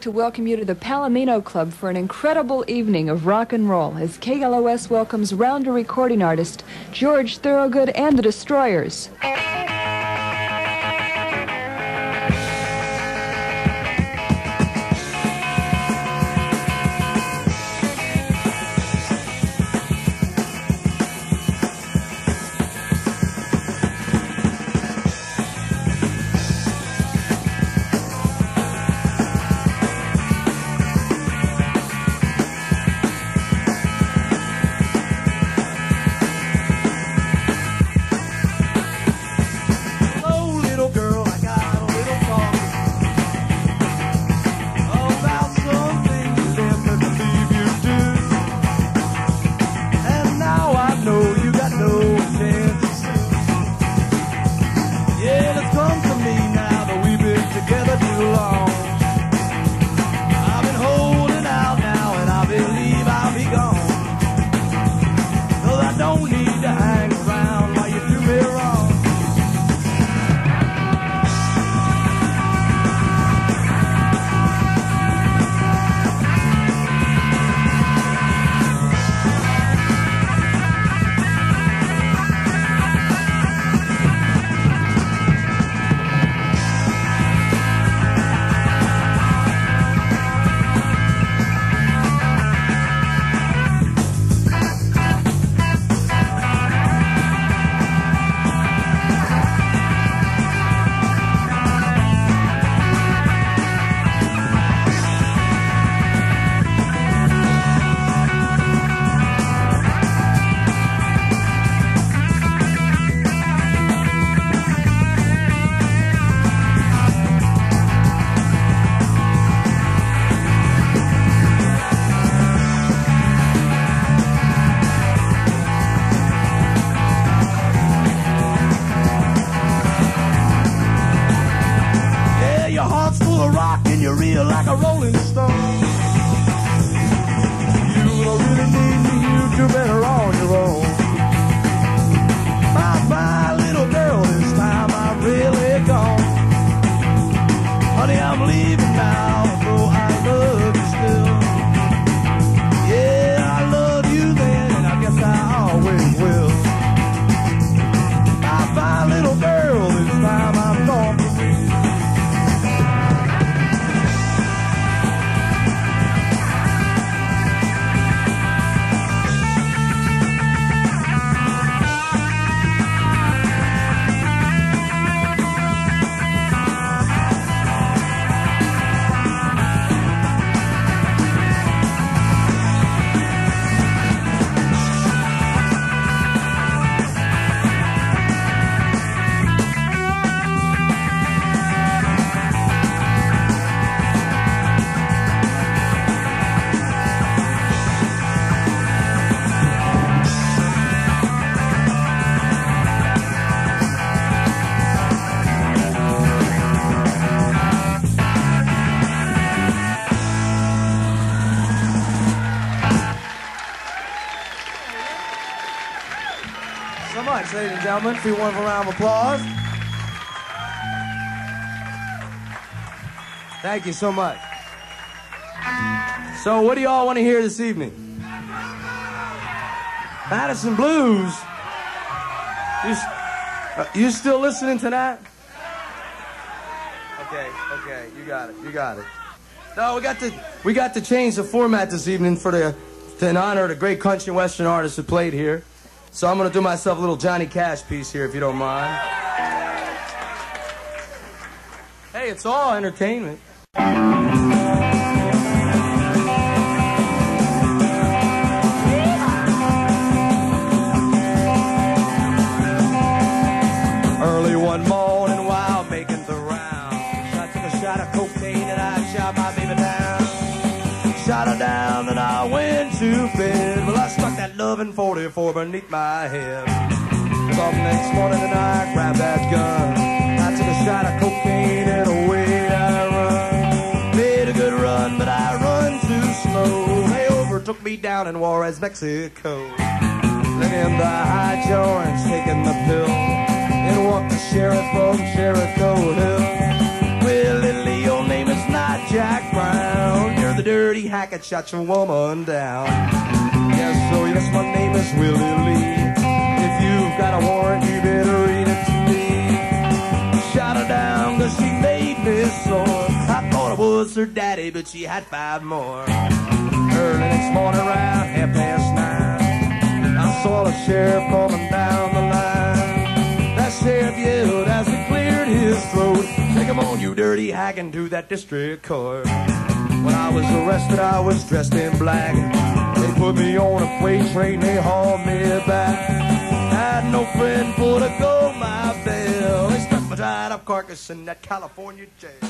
to welcome you to the Palomino Club for an incredible evening of rock and roll as KLOS welcomes rounder recording artist George Thorogood and the Destroyers. You reel like a rolling stone. You don't really need me, you're better on your own. My little girl, this time I'm really gone. Honey, I'm leaving now, though I love you still. Yeah, I love you then, and I guess I always will. My little girl, this time I'm gone for real. So much, ladies and gentlemen, for your wonderful round of applause. Thank you so much. So, what do y'all want to hear this evening? Madison Blues. You still listening to that? Okay, you got it. No, we got to change the format this evening in honor of the great country and western artists who played here. So I'm going to do myself a little Johnny Cash piece here, if you don't mind. Hey, it's all entertainment. Early one morning while making the rounds, I took a shot of cocaine and I shot my baby down. Shot her down and I went to bed. Well, I stuck that loving 44 beneath my head. Up next morning and I grabbed that gun. I took a shot of cocaine and away I run. Made a good run, but I run too slow. They overtook me down in Juarez, Mexico. Then in the high joints, taking the pill. In walked the sheriff from Jericho Hill. Well, Lily, your name is not Jack Brown. dirty hack and shot your woman down. Yes, so yes, my name is Willie Lee. If you've got a warrant, you better read it to me. Shot her down 'cause she made me sore. I thought it was her daddy, but she had 5 more. Early next morning around 9:30, I saw the sheriff coming down the line. That sheriff yelled as he cleared his throat, "Take him on, you dirty hack, and to that district court." When I was arrested, I was dressed in black. They put me on a freight train, they hauled me back. I had no friend for to go my bail. They stuck my dried up carcass in that California jail.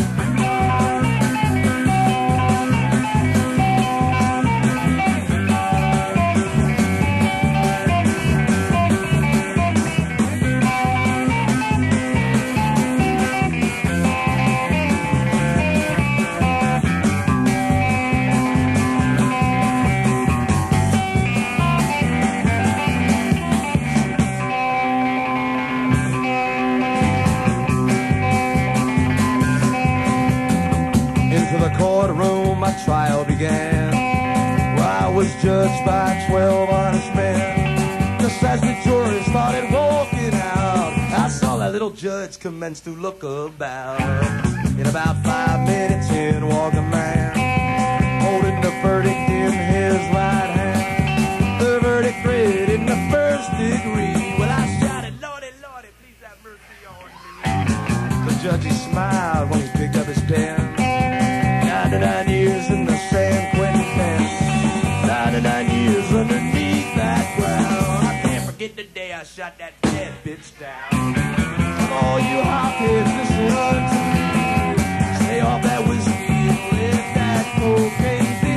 Courtroom, my trial began, where I was judged by 12 honest men. Just as the jury started walking out, I saw that little judge commence to look about. In about 5 minutes in walked a man, holding the verdict in his right hand. The verdict read in the 1st degree. Well, I shouted, "Lordy, Lordy, please have mercy on me." The judge, he smiled when he picked up his pen. 99 years in the San Quentin pen, 99 years underneath that ground. I can't forget the day I shot that dead bitch down. Come on, you hopheads, listen to me. Stay off that whiskey and let that cocaine be.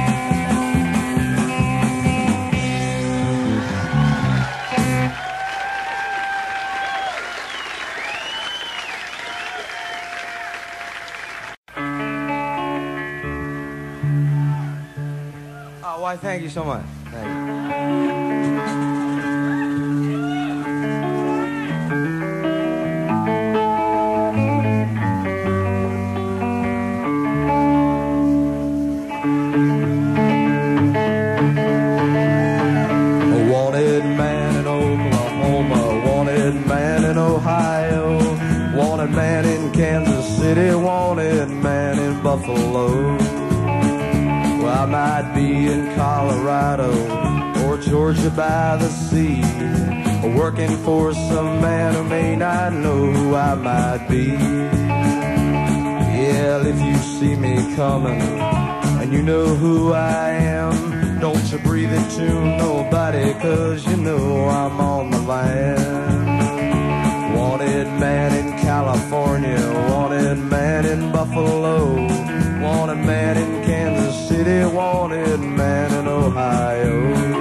Why, thank you so much. Thank you. A wanted man in Oklahoma, wanted man in Ohio, wanted man in Kansas City, wanted man in Buffalo. I might be in Colorado or Georgia by the sea, working for some man who may not know who I might be. Yeah, if you see me coming and you know who I am, don't you breathe it to nobody, 'cause you know I'm on the land. Wanted man in California, wanted man in Buffalo, wanted man in Kansas City, wanted man in Ohio.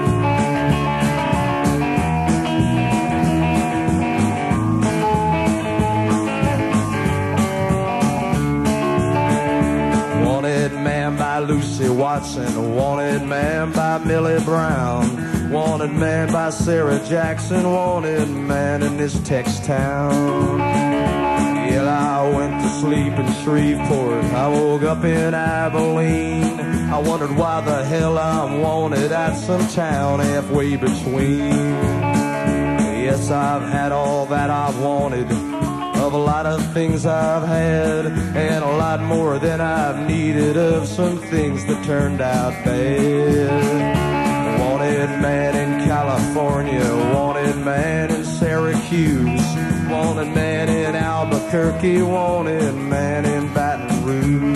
Wanted man by Lucy Watson, wanted man by Millie Brown, wanted man by Sarah Jackson, wanted man in this Tex town. Yeah, I went to sleep in Shreveport, I woke up in Abilene. I wondered why the hell I'm wanted at some town halfway between. Yes, I've had all that I've wanted, of a lot of things I've had, and a lot more than I've needed of some things that turned out bad. Wanted man in California, wanted man in Syracuse, wanted man in Albuquerque, wanted man in Baton Rouge.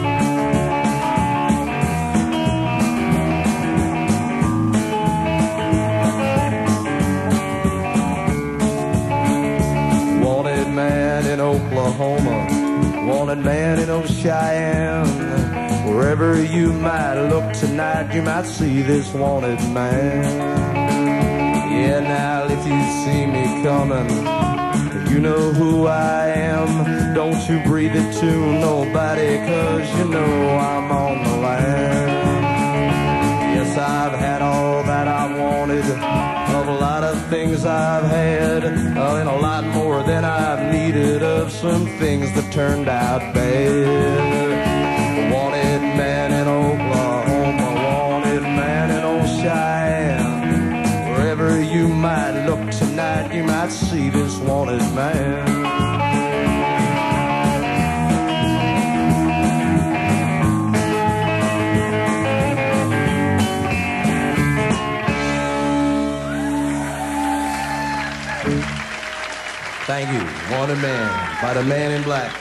Wanted man in Oklahoma, wanted man in Cheyenne. Wherever you might look tonight, you might see this wanted man. Yeah, now if you see me coming, you know who I am. Don't you breathe it to nobody, 'cause you know I'm on the land. Yes, I've had all that I wanted, of a lot of things I've had, and a lot more than I've needed of some things that turned out bad. Wanted man wanted man. Thank you. Wanted Man by the Man in Black.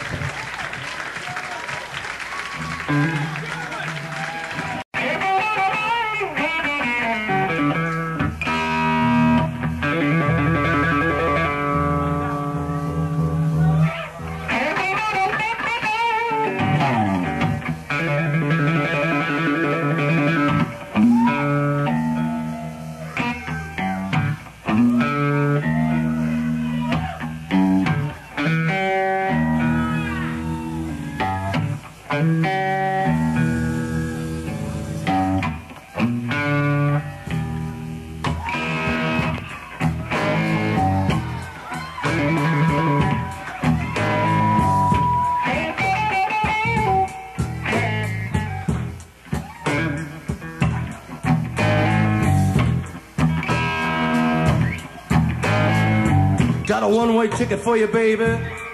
Got a one-way ticket for you, baby.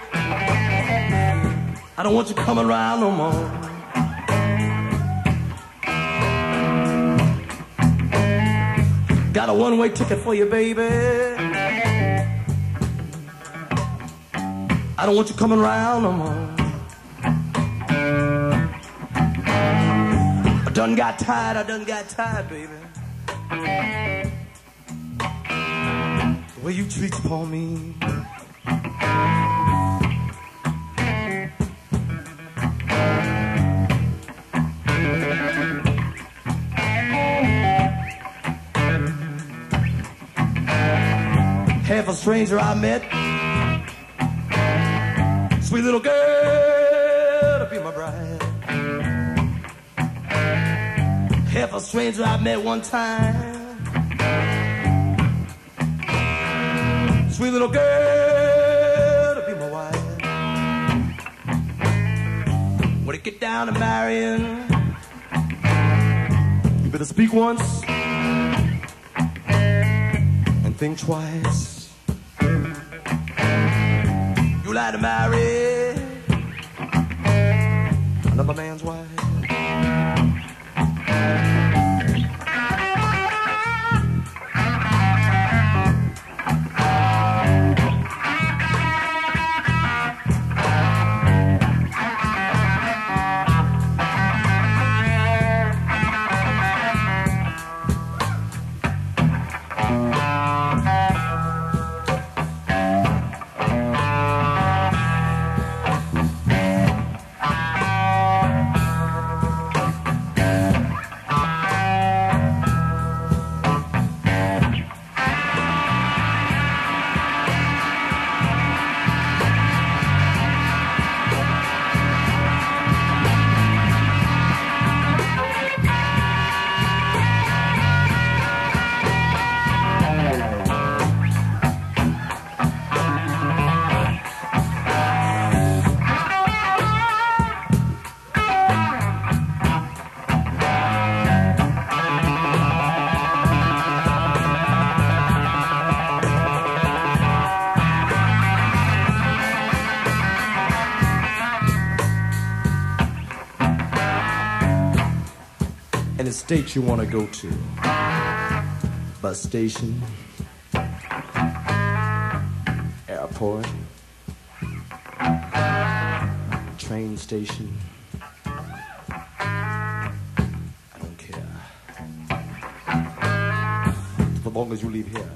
I don't want you coming around no more. Got a one-way ticket for you, baby. I don't want you coming around no more. I done got tired, baby. The way you treat poor me. Half a stranger I met, sweet little girl to be my bride. Half a stranger I met one time, sweet little girl to be my wife. When it get down to marrying, you better speak once and think twice. You like to marry another man's wife. Any state you want to go to, bus station, airport, train station, I don't care, as long as you leave here.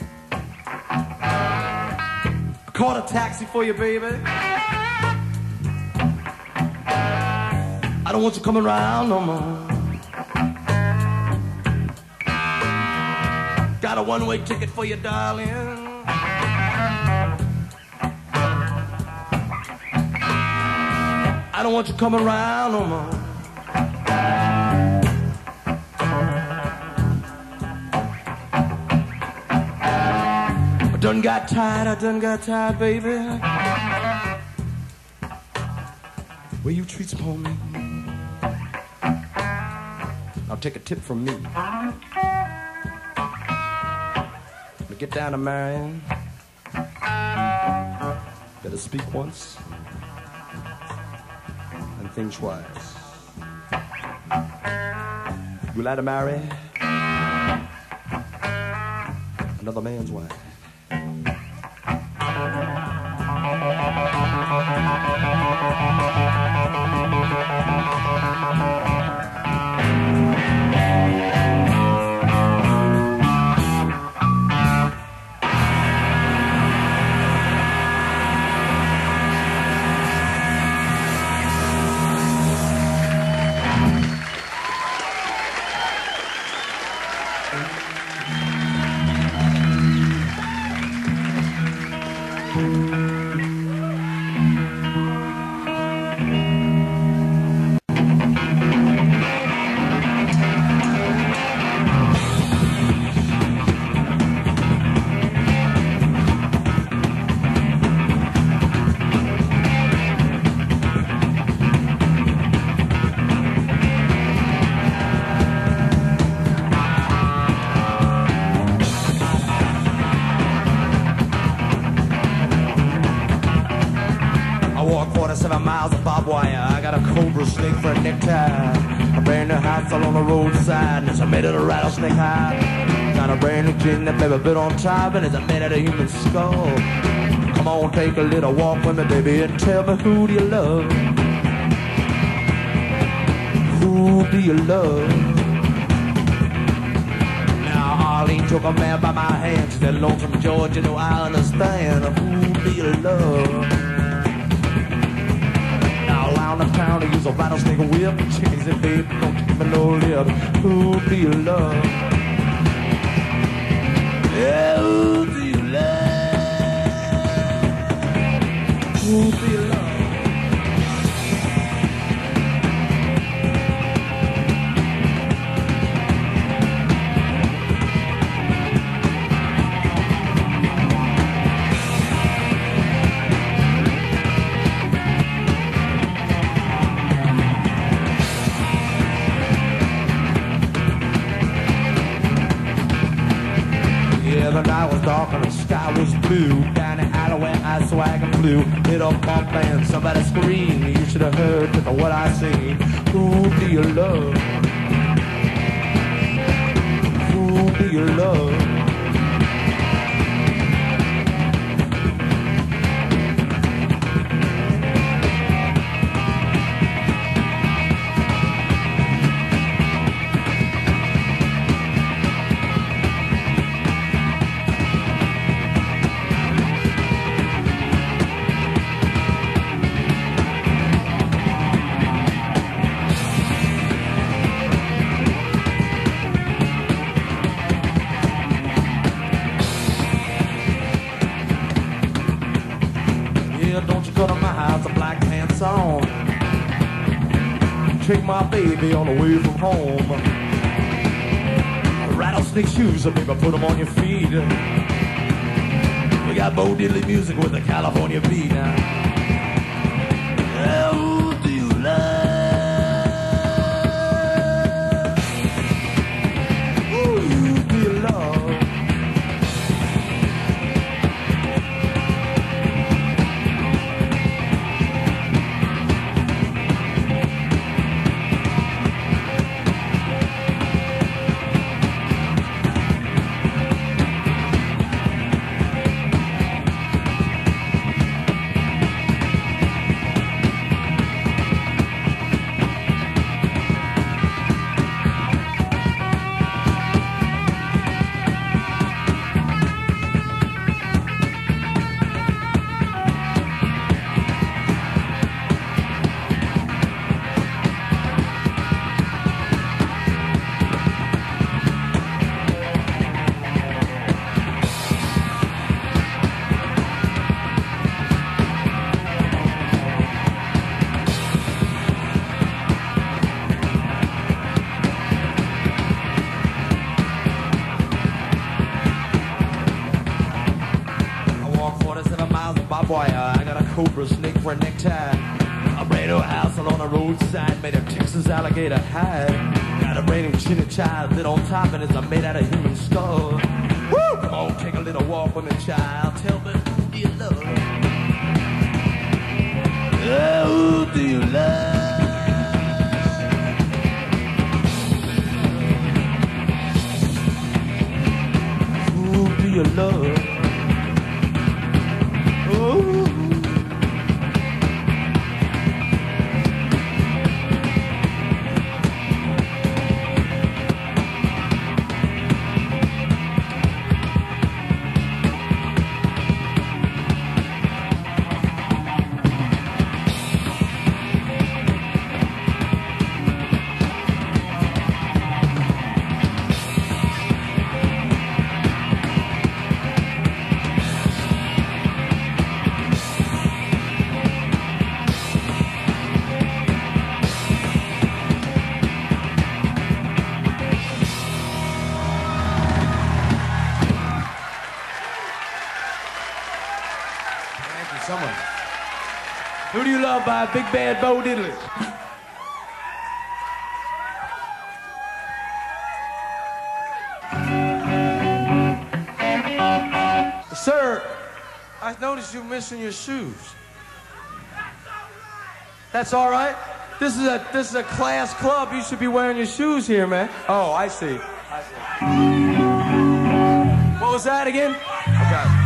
I caught a taxi for you, baby. I don't want you coming around no more. Got a one-way ticket for you, darling. I don't want you coming around no more. I done got tired, baby. Will you treat upon me? I'll take a tip from me. Get down to marrying. Better speak once and think twice. You like to marry another man's wife? Snake for a necktie, a brand new house all on the roadside, and it's made out of rattlesnake hide. Got a brand new chin that baby built on top, and it's made out of human skull. Come on, take a little walk with me, baby, and tell me, who do you love? Who do you love? Now Arlene took a man by my hand, she said, lonesome George, you know I understand. Who do you love? Around the town to use a rattlesnake whip. Chickens and baby, don't keep me no lip. Who do you love? Yeah, who do you love? Who do you love? The night was dark and the sky was blue. Down the alleyway I swag and flew. Hit a bump and somebody screamed. You should have heard what I seen. Who do you love? Who do you love? Take my baby on the way from home. Rattlesnake shoes, so baby, put them on your feet. We got Bo Diddley music with a California beat now. Yeah, who do you love? Who do you love? I got a cobra snake for a necktie. A brand new house along the roadside made of Texas alligator hide. Got a brand new chinny child lit on top and it's made out of human skull. Woo! Come on, take a little walk with me, child. Tell me, who do you love? Who do you love? Who do you love? Oh. Who do you love by Big Bad Bo Diddley? Sir, I noticed you missing your shoes. That's all right. This is a class club. You should be wearing your shoes here, man. Oh, I see. What was that again? Okay.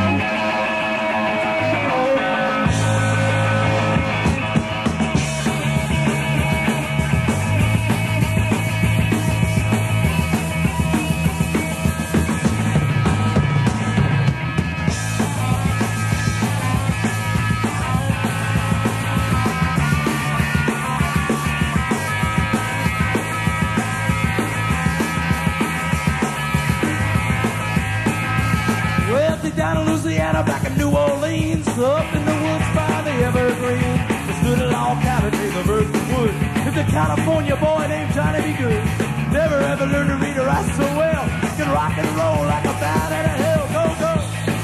Down in Louisiana, back in New Orleans, up in the woods by the evergreen, there stood a log cabin made of earth and wood. If the California boy named Johnny B. Good never ever learned to read or write so well, can rock and roll like a bat out of hell. Go, go.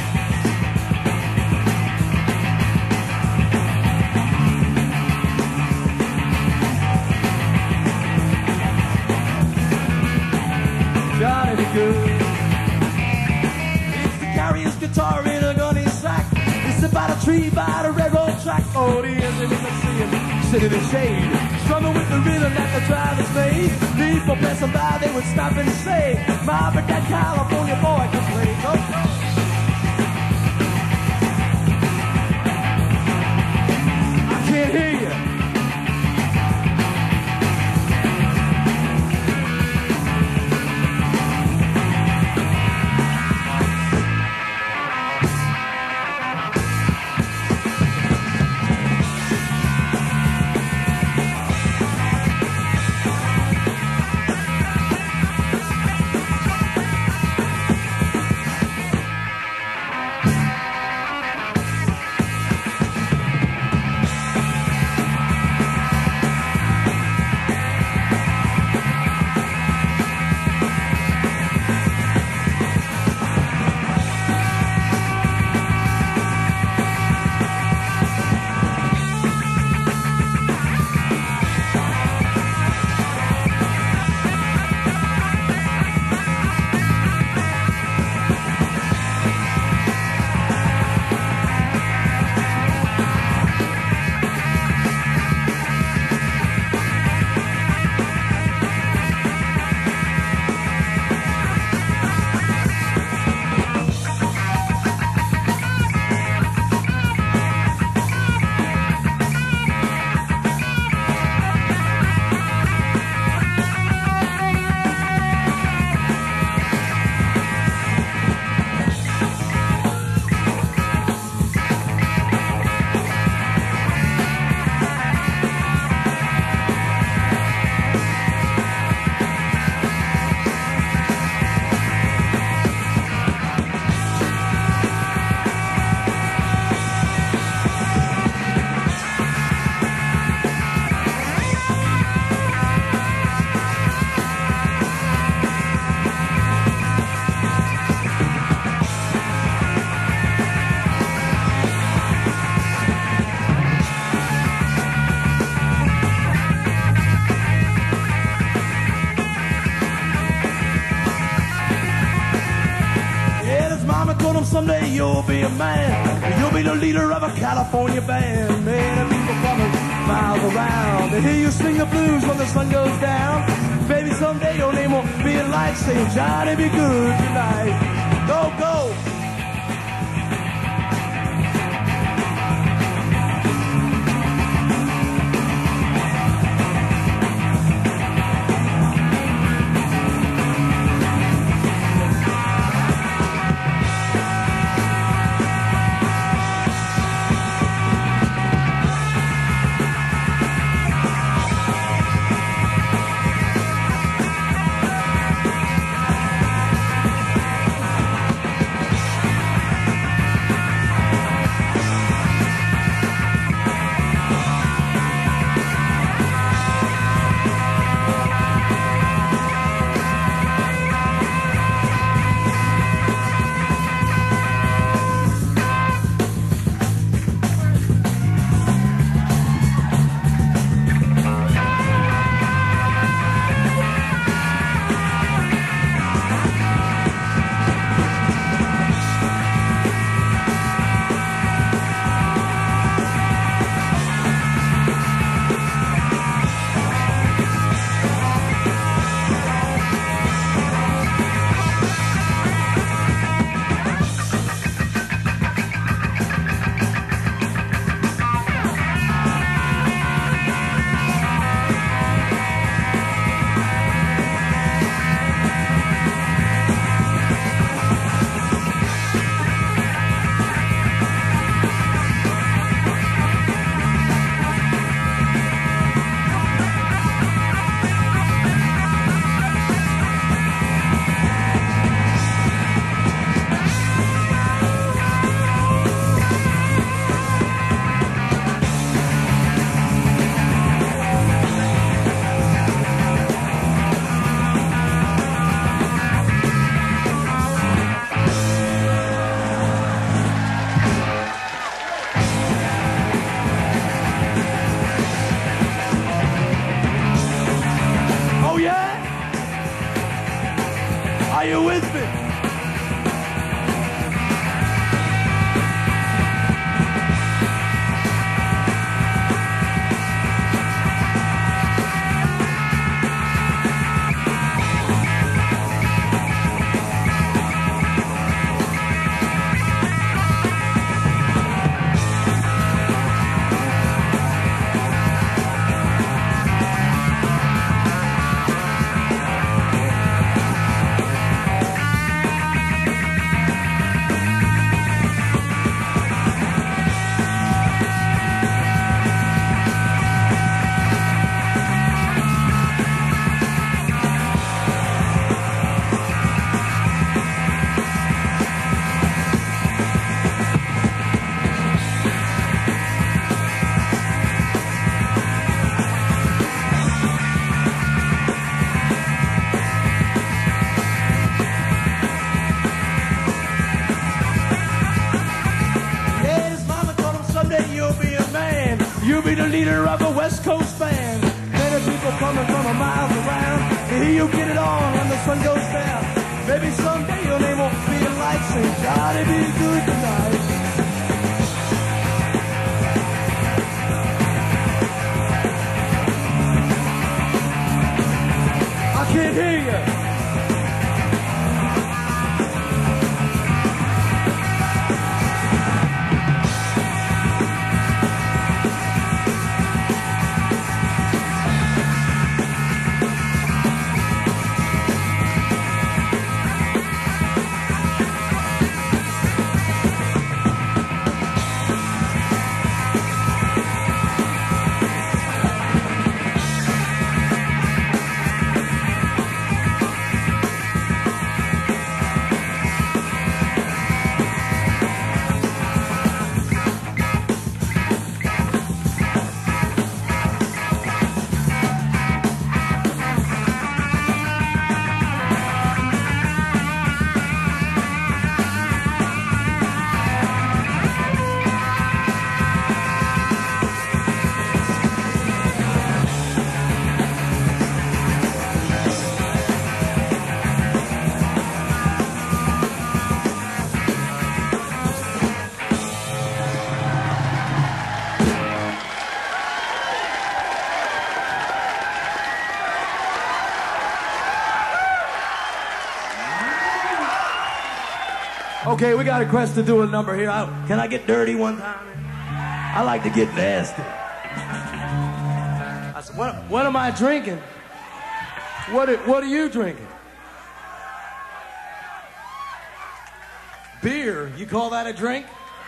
Johnny B. Good. Carry his guitar in a gunny sack. He sit by the tree by the railroad track. Oh, the ends of the sea, sitting in the shade, strumming with the rhythm that the drivers made. People passing by, they would stop and say, "My, but that California boy can play." Go, go. I can't hear you. Someday you'll be a man. You'll be the leader of a California band. Man, the people coming miles around. They hear you sing the blues when the sun goes down. Baby, someday your name will be in lights saying, Johnny, be good tonight. Go, go. Are you with me? You'll be the leader of a West Coast band. Many people coming from a miles around. They hear you get it on when the sun goes down. Maybe someday your name will be a light. Say, Johnny, be good tonight. I can't hear you. Okay, we got a request to do a number here. Can I get dirty one time? I like to get nasty. I said, what am I drinking? What are you drinking? Beer. You call that a drink?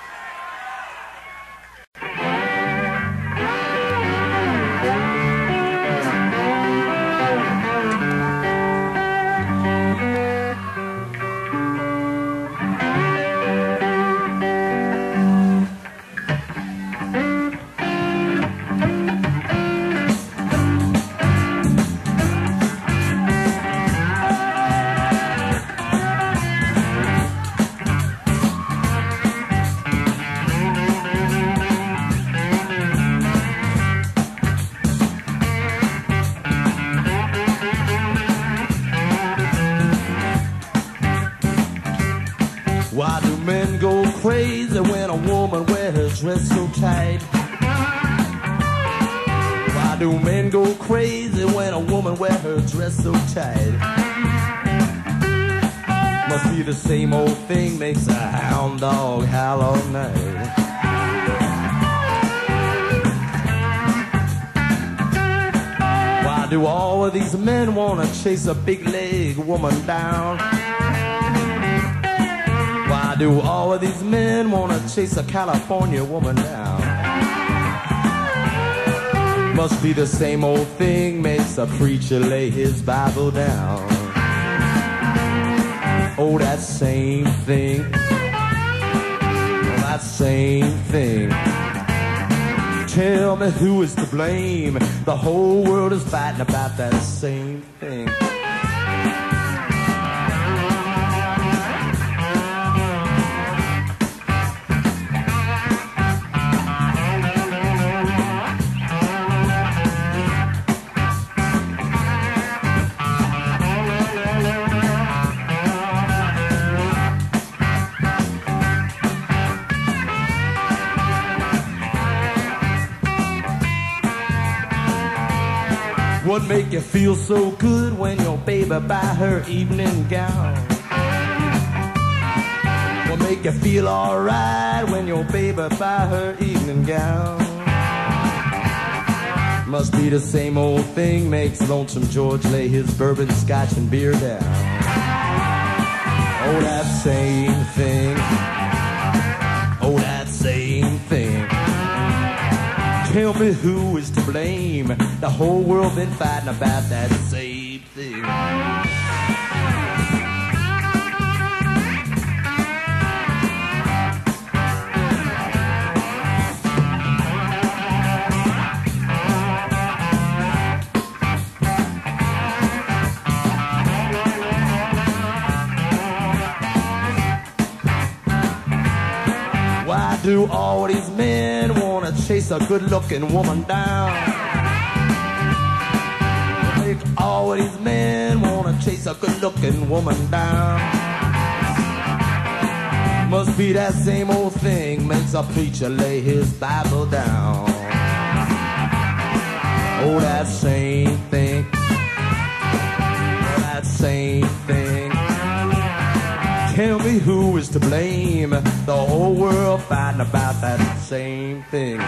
Why do men go crazy when a woman wears her dress so tight? Why do men go crazy when a woman wears her dress so tight? Must be the same old thing makes a hound dog howl all night. Why do all of these men wanna chase a big leg woman down? Why do all of these men wanna chase a California woman down? Must be the same old thing makes a preacher lay his Bible down. Oh, that same thing. Oh, that same thing. Tell me who is to blame. The whole world is fighting about that same thing. What make you feel so good when your baby buy her evening gown? What make you feel alright when your baby buy her evening gown? Must be the same old thing makes Lonesome George lay his bourbon, scotch, and beer down. Oh, that same thing. Oh, that same thing. Tell me who is to blame. The whole world been fighting about that same thing. Why do all these men wanna chase a good-looking woman down? Make all these men wanna chase a good-looking woman down. Must be that same old thing makes a preacher lay his Bible down. Oh, that same thing. Oh, that same thing. Tell me who is to blame. The whole world fighting about that same thing.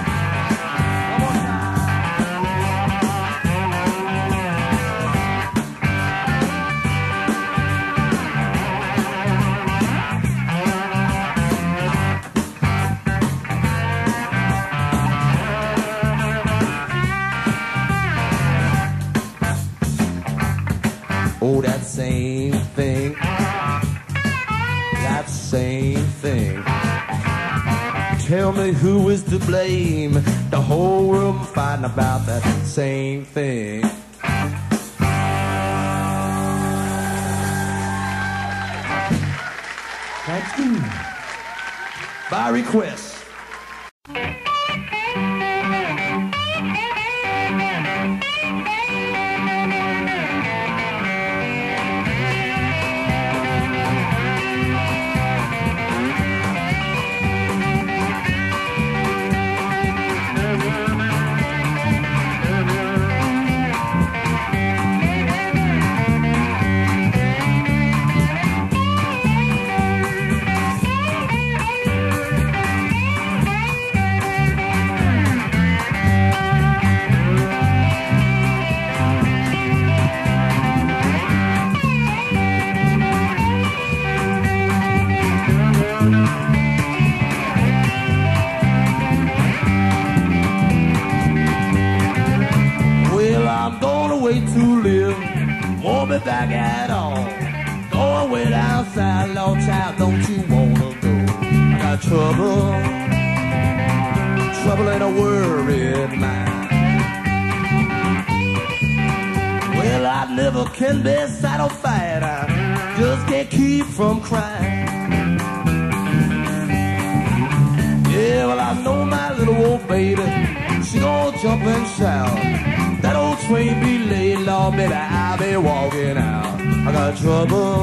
Oh, that same thing. That same thing. Tell me who is to blame. The whole world fighting about that same thing. Thank you. By request. way to live. Won't be back at all. Going way down south, Lord child, don't you wanna go? I got trouble, trouble in a worried mind. Well, I never can be satisfied. I just can't keep from crying. Yeah, well, I know my little old baby, she gon' jump and shout. That old train be late, Lord, baby, I'll be walking out. I got trouble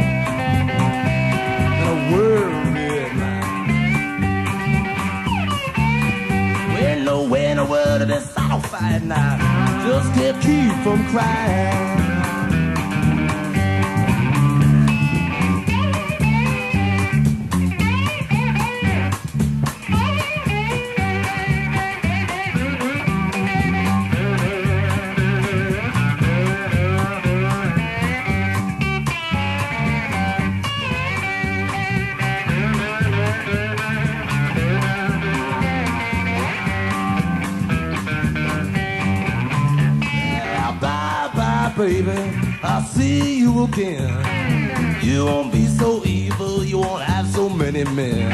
and a worried mind. Well, no way in the world to be satisfied now. Just can't keep from crying. Baby, I'll see you again. You won't be so evil, you won't have so many men.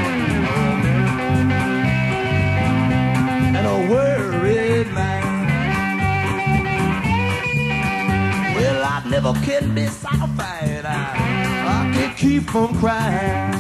And a worried man. Well, I never can be satisfied. I can't keep from crying.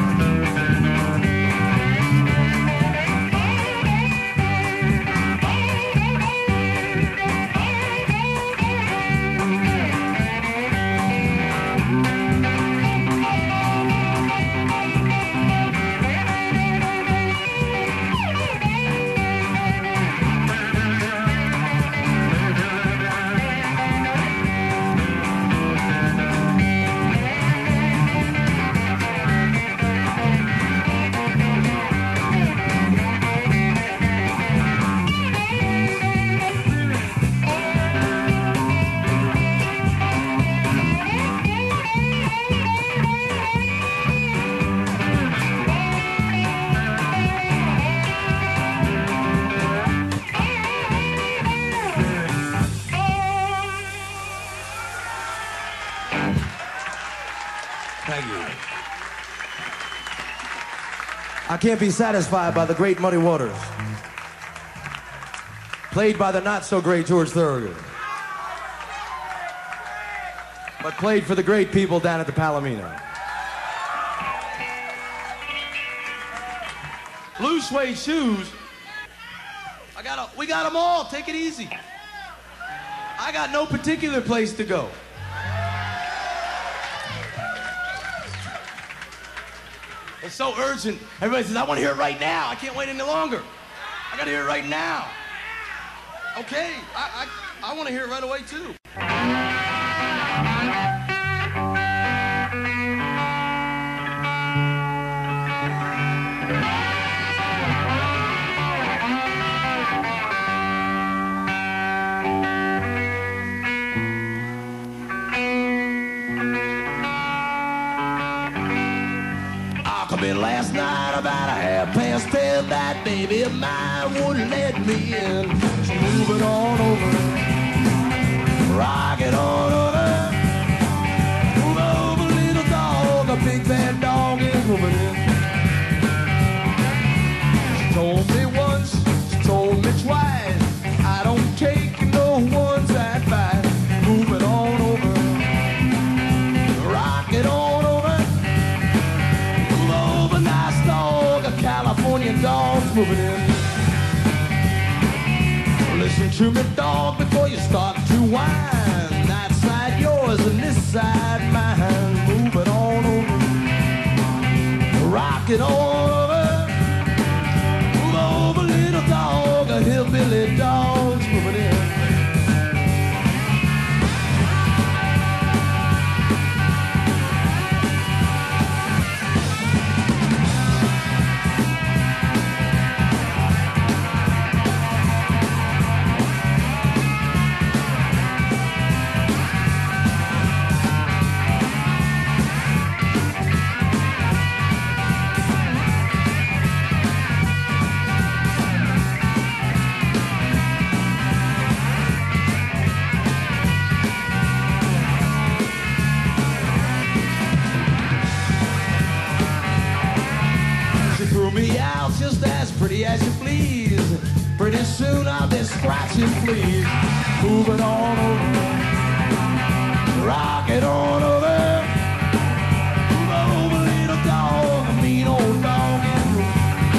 I can't be satisfied by the great Muddy Waters, played by the not-so-great George Thorogood, but played for the great people down at the Palomino. Blue suede shoes. We got them all. Take it easy. I got no particular place to go. It's so urgent. Everybody says, I want to hear it right now. I can't wait any longer. I got to hear it right now. Okay, I want to hear it right away, too. Last night about 10:30, that baby of mine wouldn't let me in. So move it on over, rock it on over, move over, little dog, a big bad dog is moving in. She told me once, she told me twice, I don't take no one's advice. Move it on over, rock it on over. California dogs moving in. Listen to me, dog, before you start to whine. That side yours and this side mine. Move it on over, rock it on over. Move over, little dog, a hillbilly dog's moving in. pretty as you please. Pretty soon I'll be scratching fleas. Moving on over, rock it on over. Move over, little dog, a mean old dog and roll.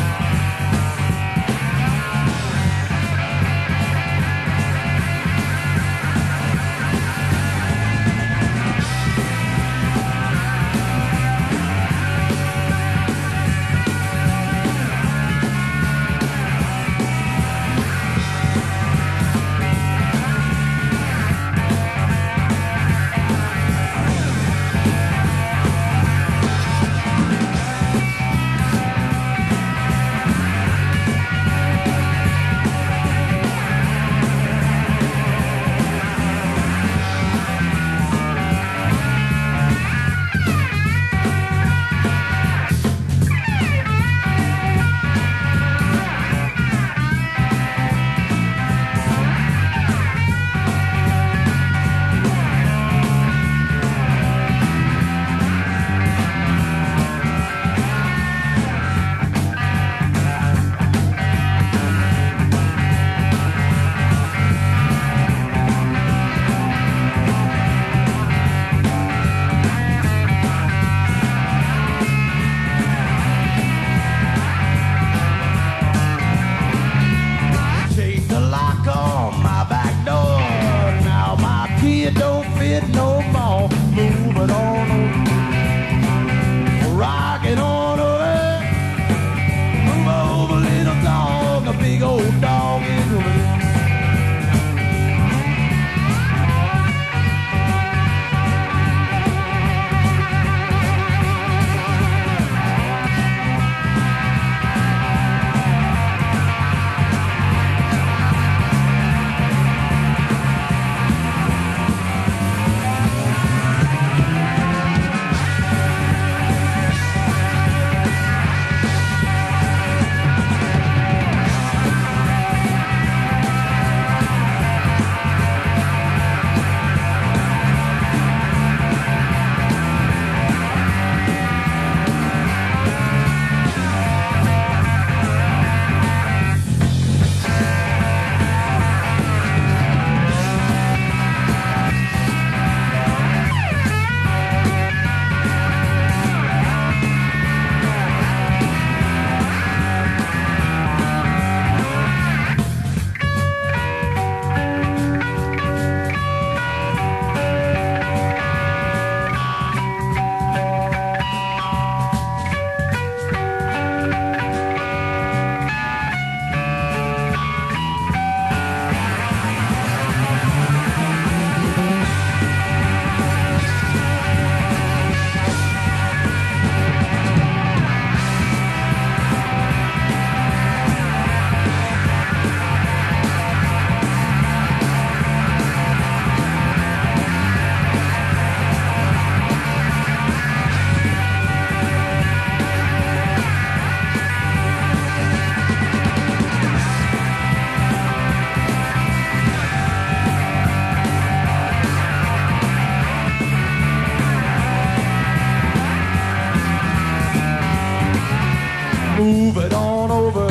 Move it on over.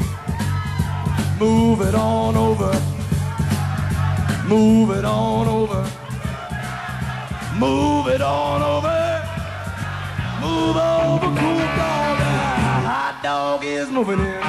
Move it on over. Move it on over. Move it on over. Move over, cool dog. Hot dog is moving in.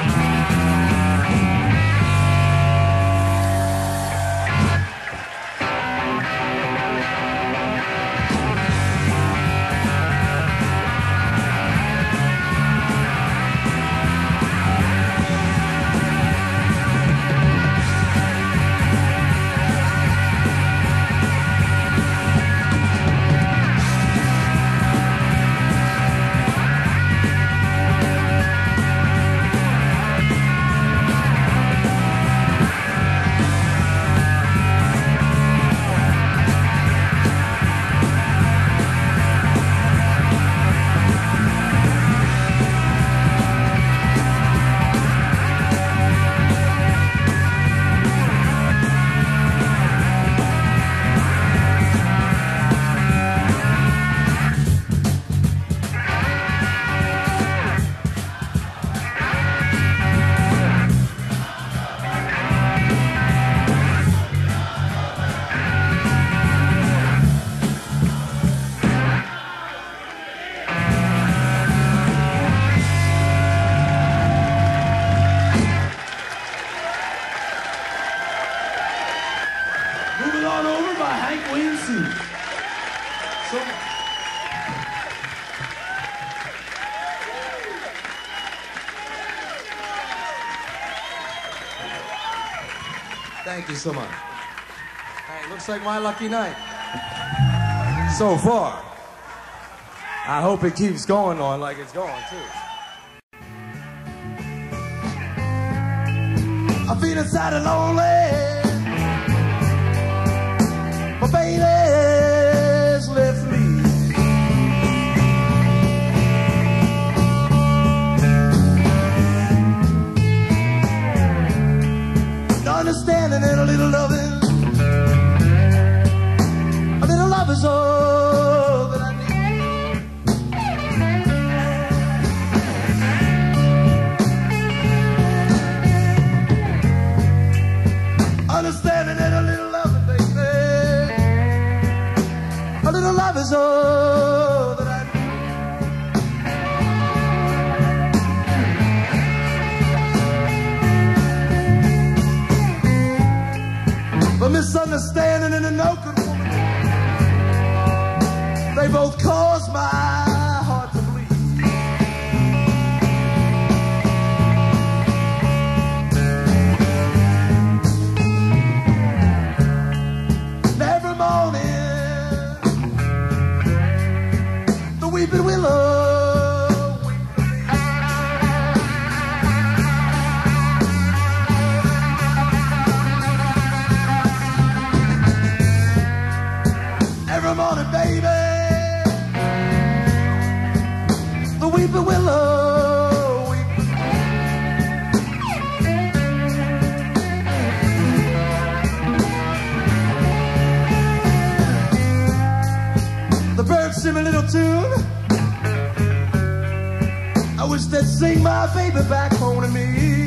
Hank Williams Sr. Thank you so much. Hey, looks like my lucky night. So far. I hope it keeps going on like it's going, too. I'm feeling sad and lonely. My baby's left me. No understanding and a little loving. A little love is all that I need. Understanding and a little loving, baby. A little love is all that I need. But misunderstanding and a no good woman, they both cause my heart to bleed. Every morning, the weeping willow weeps for me. Every morning, baby, the weeping willow weeps for me. The birds sing a little tune. I wish they'd sing my baby back home to me.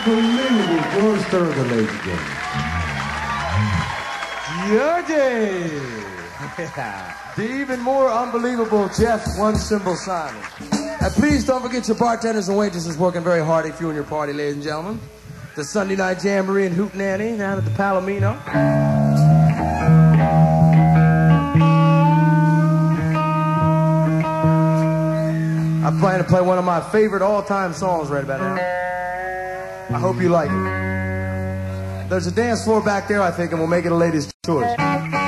unbelievable George Thorogood, ladies and gentlemen. Georgie! The even more unbelievable Jeff One Symbol Simon. And please don't forget your bartenders and waitresses working very hard if you and your party, ladies and gentlemen. The Sunday Night Jamboree and Hootenanny down at the Palomino. I plan to play one of my favorite all-time songs right about now. I hope you like it. There's a dance floor back there, I think, and we'll make it a ladies' choice.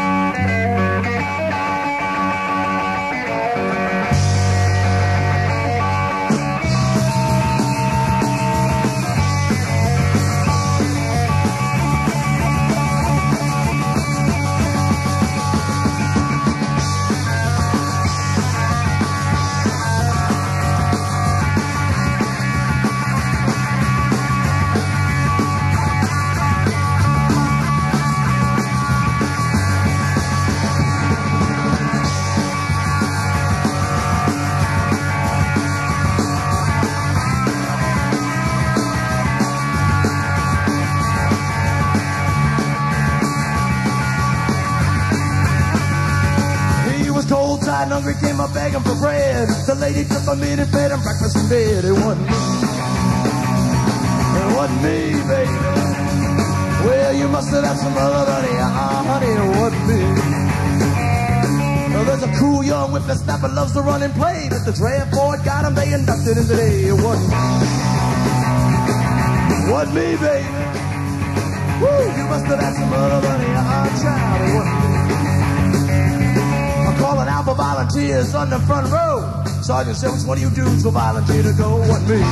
And hungry came up begging for bread. The lady took a minute and fed him breakfast in bed. It wasn't me. It wasn't me, baby. Well, you must have had some other honey. Honey, it wasn't me. Well, there's a cool young whippersnapper loves to run and play, but the draft board got him, they inducted him today. It wasn't me. It wasn't me, baby. Woo, you must have had some other honey. Child, it wasn't me. Calling out for volunteers on the front row. Sergeant said, which one of you dudes will volunteer to go? Wasn't me.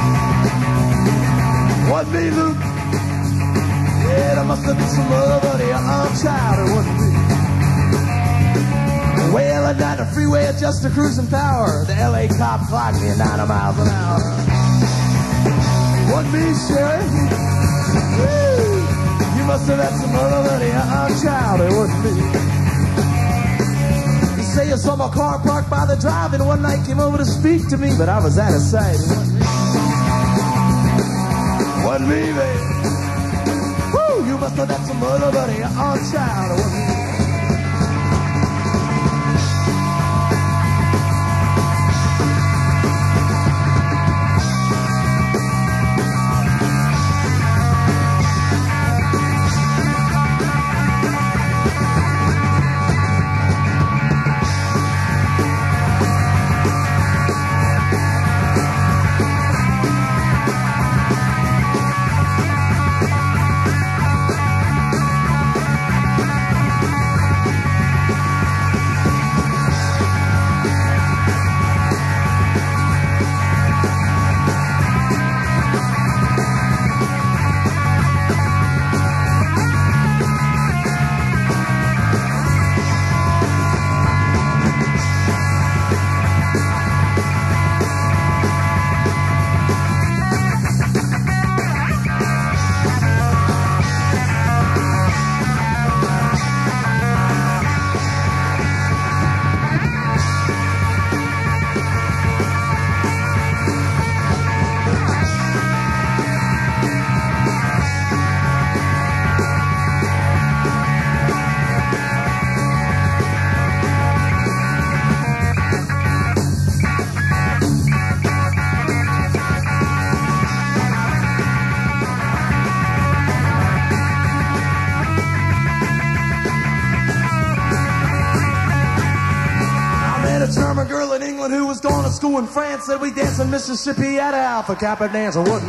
Wasn't me, Luke. Yeah, there must have been some other buddy. Child, it wasn't me. Well, I down the freeway at just a cruising power. The LA cop clocked me at 90 miles an hour. Wasn't me, Sheriff. Woo! You must have had some other buddy. Child, it wasn't me. Say I saw my car parked by the drive, and one night came over to speak to me, but I was out of sight. Wasn't me, baby. Woo, you must have had some other buddy. Child, it wasn't me. School in France said we danced in Mississippi at Alpha Kappa dance. Wasn't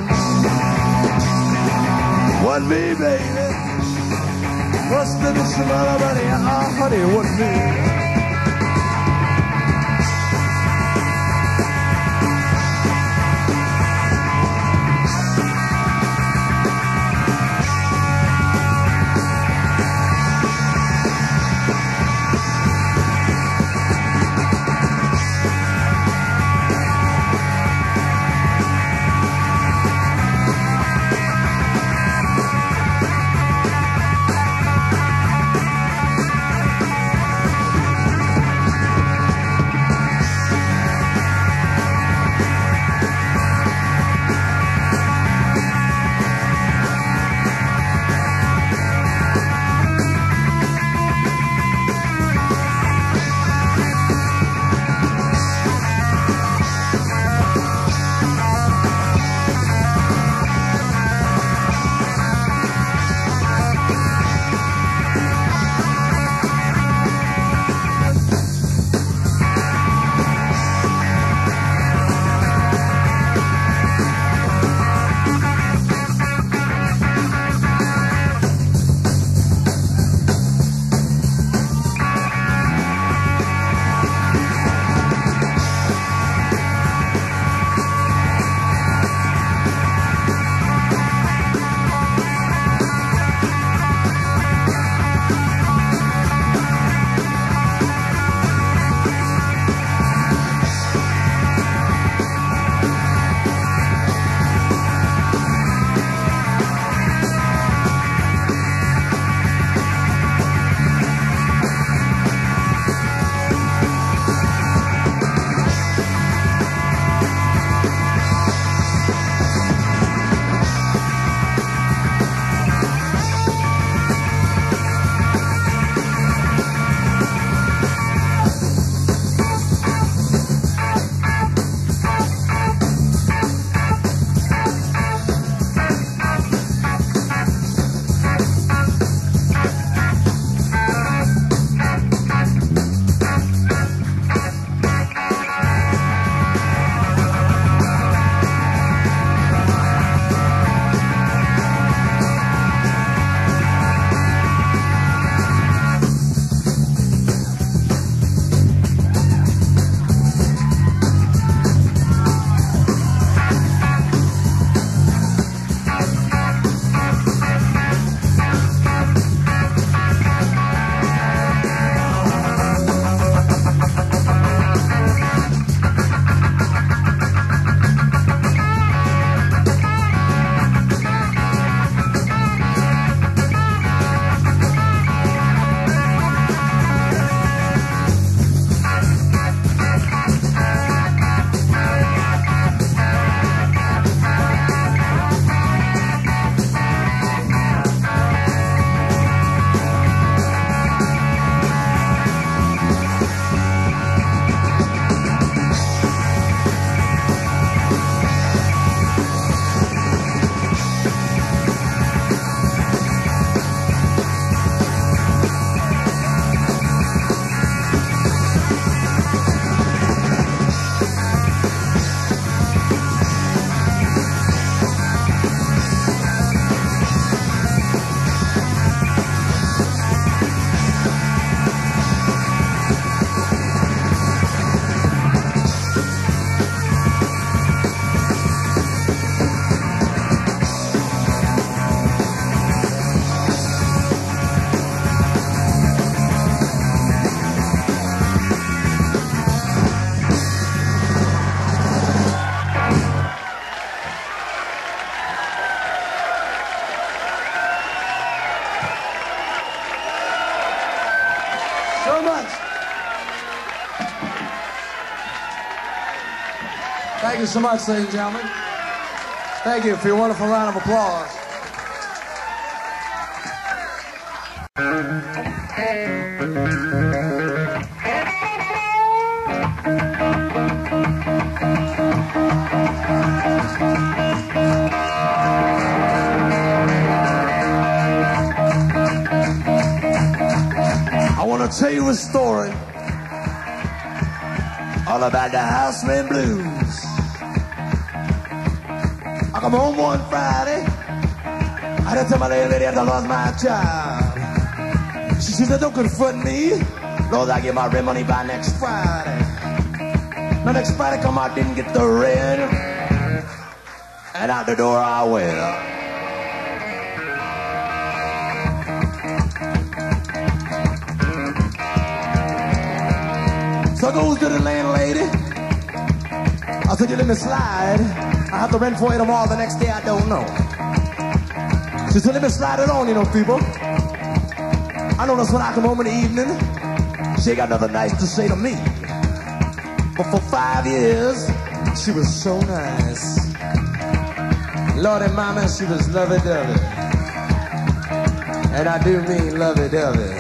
me, baby. Must have been some other buddy. Honey, it wasn't me. Thank you so much, ladies and gentlemen. Thank you for your wonderful round of applause. I want to tell you a story all about the Houseman Blues. I come home one Friday. I had to tell my lady I lost my job. She said, don't confront me. Lord, I get my rent money by next Friday. Now next Friday come out, didn't get the rent. And out the door I went. So I goes to the landlady. I said, you let me slide. I have to rent for it tomorrow, the next day I don't know. She said, let me slide it on, you know, people. I noticed when I come home in the evening, she ain't got nothing nice to say to me. But for 5 years, she was so nice. Lordy mama, she was lovey-dovey. And I do mean lovey-dovey.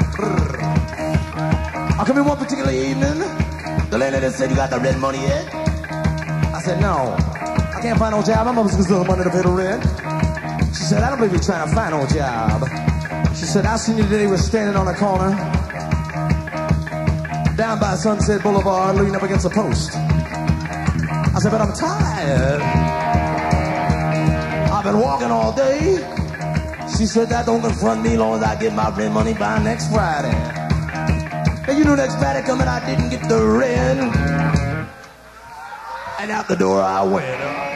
I come in one particular evening, the landlady said, you got the rent money yet? I said, no, I can't find no job. My mother's gonna money to pay the rent. She said, I don't believe you're trying to find no job. She said, I seen you today, you were standing on a corner down by Sunset Boulevard, leaning up against a post. I said, but I'm tired. I've been walking all day. She said, that don't confront me long as I get my rent money by next Friday. And you know next Friday coming, I didn't get the rent. And out the door I went.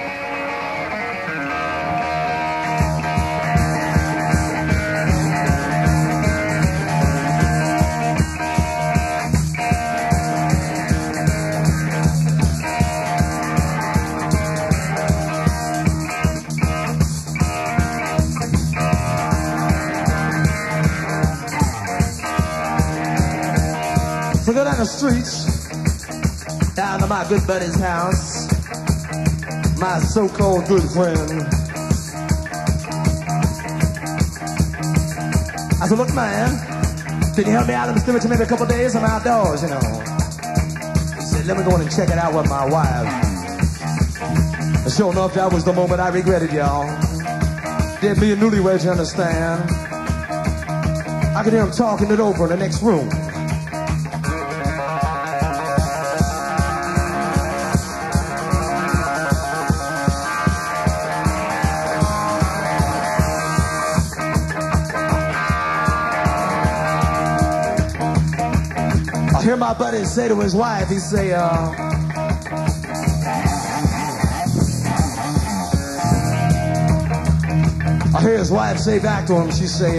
So go down the streets, down to my good buddy's house, my so-called good friend. I said, look, man, can you help me out in the studio maybe a couple days? I'm outdoors, you know. He said, let me go in and check it out with my wife. And sure enough, that was the moment I regretted, y'all. Didn't be a newlywed, you understand. I could hear him talking it over in the next room. I hear my buddy say to his wife, he say, I hear his wife say back to him, she say,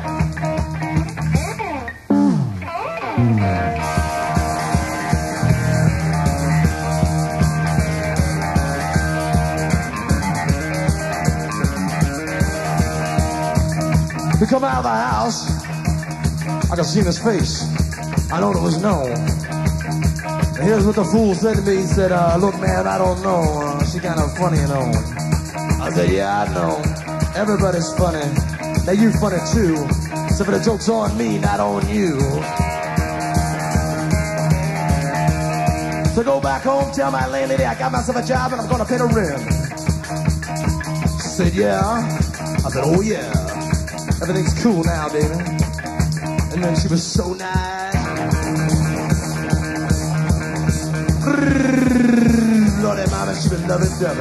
we come out of the house, I could see in his face. I know it was no. And here's what the fool said to me. He said, look, man, I don't know. She kind of funny, you know. I said, yeah, I know. Everybody's funny. Now you funny too. So for the joke's on me, not on you. So go back home, tell my landlady I got myself a job and I'm gonna pay the rent. She said, yeah. I said, oh yeah. Everything's cool now, baby. And then she was so nice. Lordy mama, she been lovey-dovey.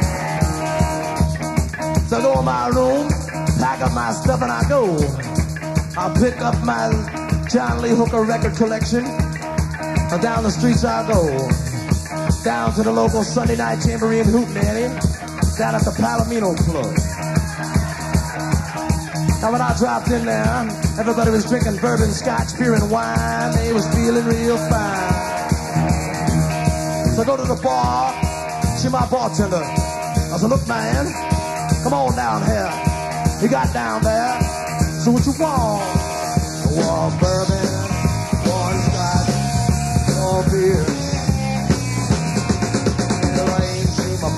So I go in my room, pack up my stuff and I go. I pick up my John Lee Hooker record collection. And down the streets I go. Down to the local Sunday night jamboree and hootenanny. Down at the Palomino Club. Now when I dropped in there, everybody was drinking bourbon, scotch, beer and wine. They was feeling real fine. So I go to the bar, see my bartender. I said, look, man, come on down here. You got down there. So what you want? One bourbon, one scotch, one beer.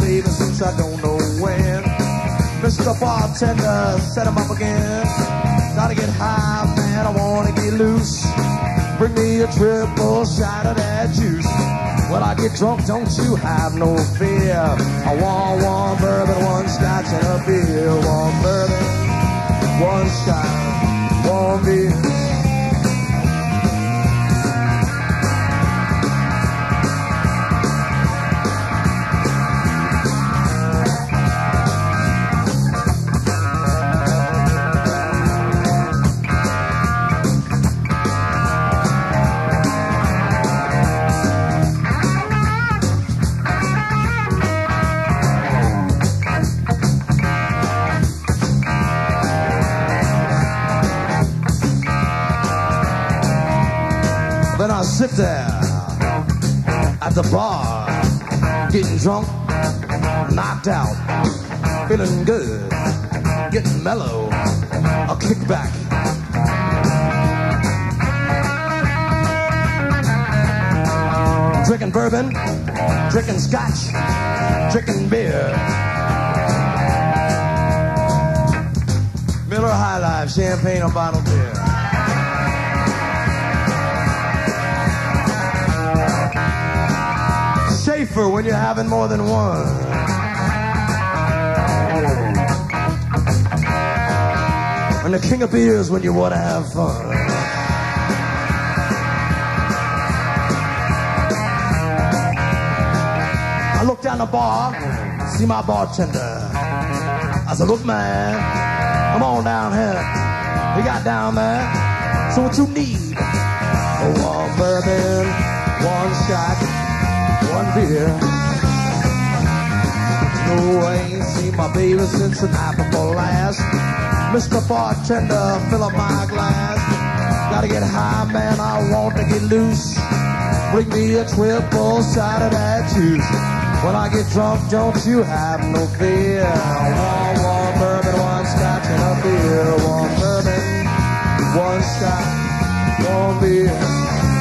baby since I don't know when. Mr. Bartender, set him up again. Gotta get high, man, I wanna get loose. Bring me a triple shot of that juice. When I get drunk, don't you have no fear. I want one bourbon, one scotch, and a beer. One bourbon, one scotch, one beer. Then I sit there at the bar, getting drunk, knocked out, feeling good, getting mellow, a kickback. Drinking bourbon, drinking scotch, drinking beer. Miller High Life, champagne or bottled beer. Safer when you're having more than one. And the king of beers when you want to have fun. I look down the bar, see my bartender. I said, look man, come on down here. We got down there. So what you need? One bourbon, one scotch, one beer. No, I ain't seen my baby since the night before last. Mr. Bartender, fill up my glass. Gotta get high, man, I want to get loose. Bring me a triple shot of that juice. When I get drunk, don't you have no fear. One bourbon, one scotch, and a beer. One bourbon, one scotch, one beer.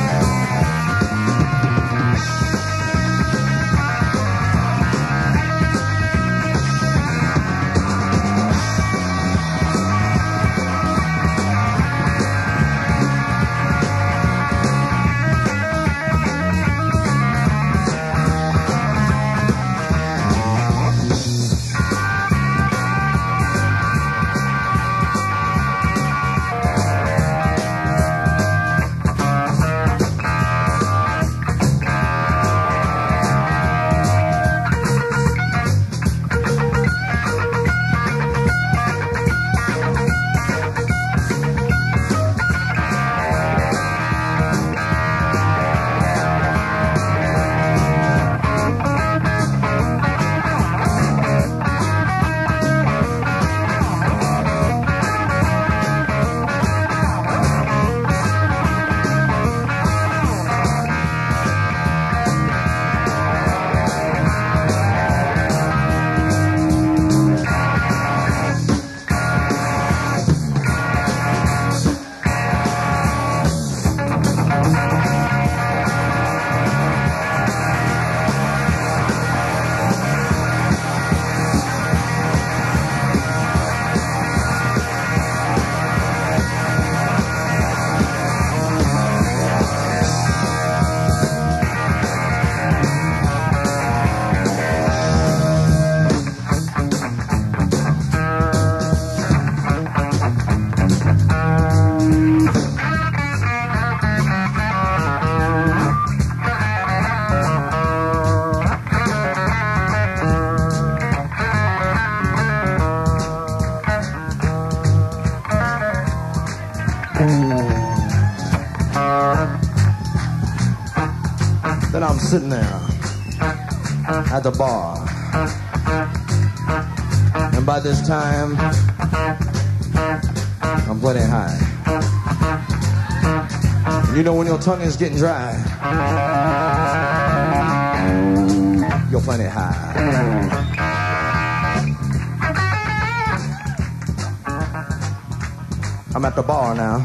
Then I'm sitting there at the bar, and by this time I'm plenty high. You know when your tongue is getting dry, you're plenty high. I'm at the bar now.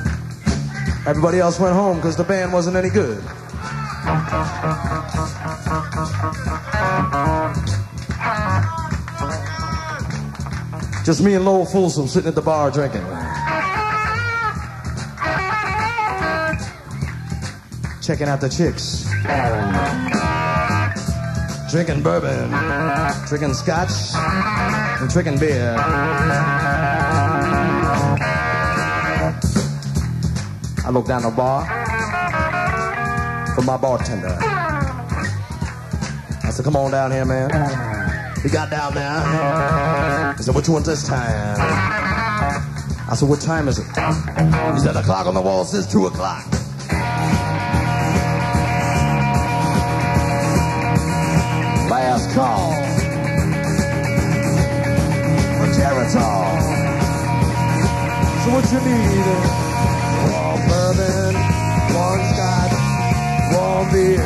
Everybody else went home because the band wasn't any good. Just me and Lowell Folsom sitting at the bar drinking. Checking out the chicks. Drinking bourbon, drinking scotch, and drinking beer. I looked down the bar for my bartender. I said, come on down here, man. He got down there. He said, what you want this time? I said, what time is it? He said, the clock on the wall says 2 o'clock. Last call for Geritol. So what you need? 1 bourbon, 1 scotch, 1 beer.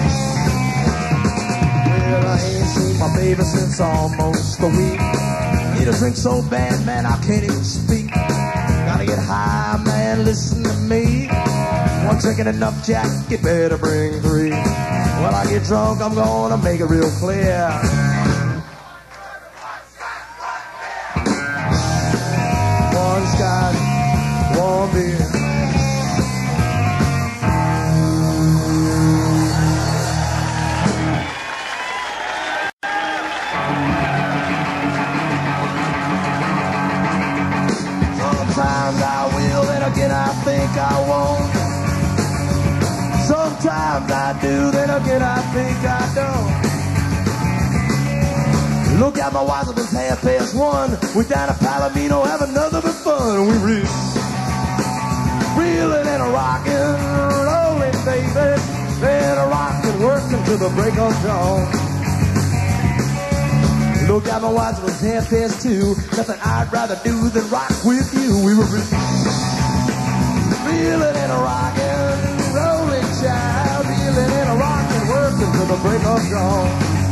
Well, I ain't seen my baby since almost a week. Need a drink so bad, man, I can't even speak. Gotta get high, man, listen to me. 1 drinking enough, Jack, you better bring 3. When I get drunk, I'm gonna make it real clear. 1 scotch, 1 beer. Sometimes I will, then again I think I won't. Sometimes I do, then again I think I don't. Look at my watch, it's 1:30. We down at Palomino, have another bit fun. We reelin' and rockin', rollin', baby, and rockin', workin' till the break of dawn. Look at my watch, it's 2:30. Nothing I'd rather do than rock with you. We were reelin' and rockin'. Rolling child, reeling and rockin', working till the break of dawn.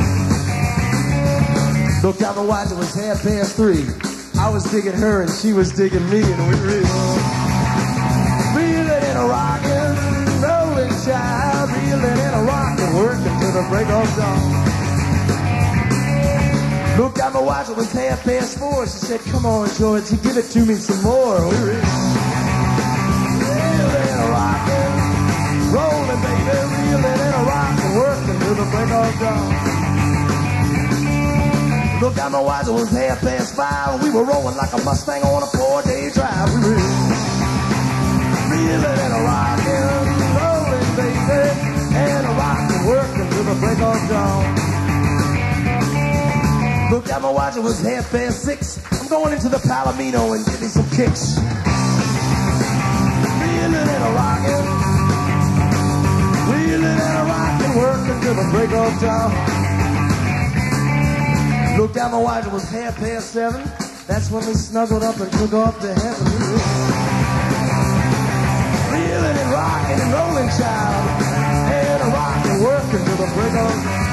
Looked out the watch, it was 3:30. I was digging her and she was digging me, and we reeling and rockin', rolling child, reeling and rockin', working till the break of dawn. Looked out my watch, it was 4:30. She said, "Come on, George, you give it to me some more." We reeling and rockin'. Rolling, baby, reeling and rockin', working till the break of dawn. Look at my watch, it was 5:30. We were rolling like a Mustang on a 4-day drive. We were reeling and rockin', rolling, baby, and rockin', working till the break of dawn. Look at my watch, it was 6:30. I'm going into the Palomino and getting some kicks. Reeling and rockin'. Reelin' and rockin', workin' till the break of dawn. Looked at my watch, it was 7:30. That's when we snuggled up and took off to heaven. Reelin' and rockin' and rollin', child, and rockin', workin' till the break of dawn.